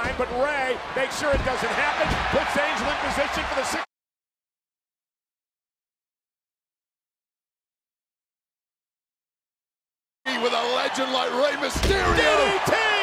time, but Rey makes sure it doesn't happen, puts Angel in position for the 6. With a legend like Rey Mysterio. DDT!